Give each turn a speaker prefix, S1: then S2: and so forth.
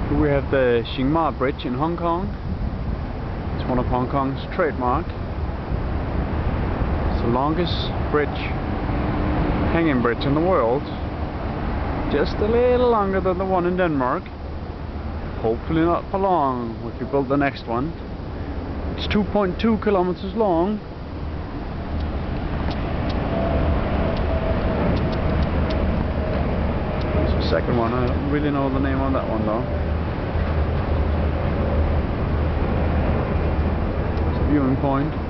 S1: Here we have the Chiang Mai Bridge in Hong Kong. It's one of Hong Kong's trademark. It's the longest hanging bridge in the world. Just a little longer than the one in Denmark. Hopefully not for long if we build the next one. It's 2.2 kilometers long. There's the second one. I don't really know the name on that one though. It's a viewing point.